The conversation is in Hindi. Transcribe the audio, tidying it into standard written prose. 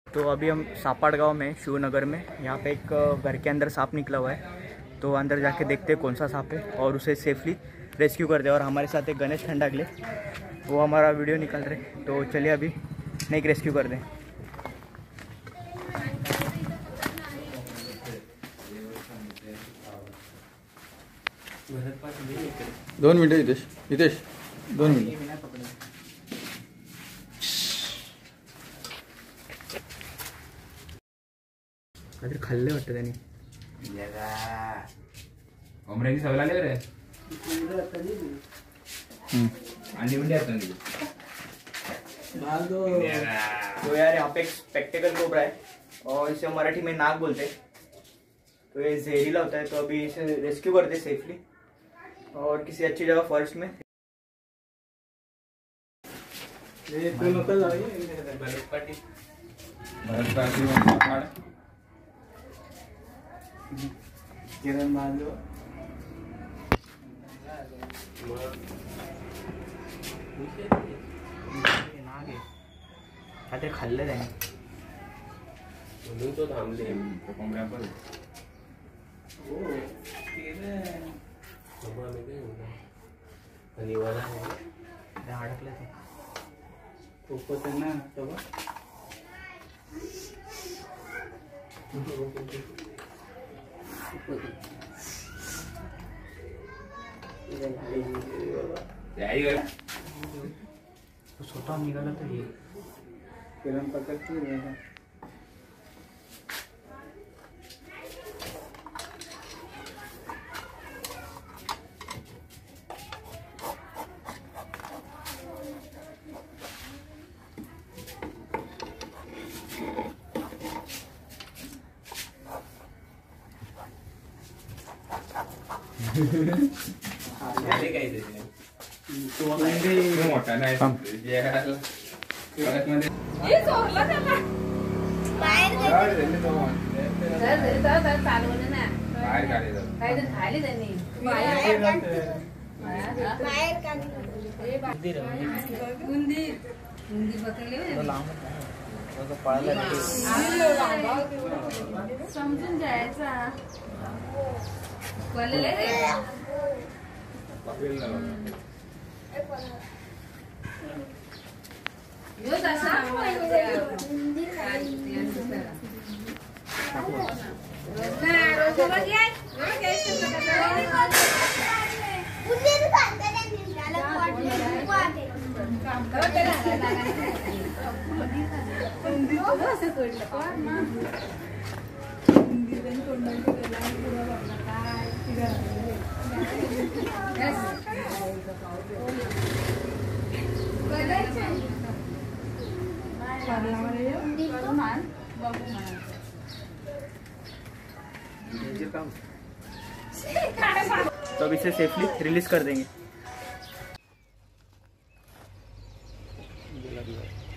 तो अभी हम सापाड़ गांव में शिवनगर में, यहाँ पे एक घर के अंदर सांप निकला हुआ है। तो अंदर जाके देखते हैं कौन सा सांप है और उसे सेफली रेस्क्यू कर दे। और हमारे साथ एक गणेश खंडागले, वो हमारा वीडियो निकाल रहे। तो चलिए अभी नेक रेस्क्यू कर दें। 2 मिनिटं हितेश, हितेश 2 मिनिटं। काहीतरी खाल्ले वाटतं त्यांनी। कोंबड्याची सवय लागली रे। अंडी मंडी आता नहीं। तो यार यहाँ पे एक स्पेक्टेकल कोबरा है और इसे मराठी में नाग बोलते हैं। तो ये जहरीला होता है, तो अभी इसे रेस्क्यू करते हैं सेफली और किसी अच्छी जगह फॉरेस्ट में। किरण बांधो नाग आहे, काहीतरी खाल्लं त्याने म्हणून तो थांबले कोंबड्या पण आणि वाला अडकलं ते खूपच आहे ना तेव्हा तो स्वतः निघाला तर ये किरण पकडते ना मोठा नाही समजून जायचा तो अब इसे सेफली रिलीज कर देंगे।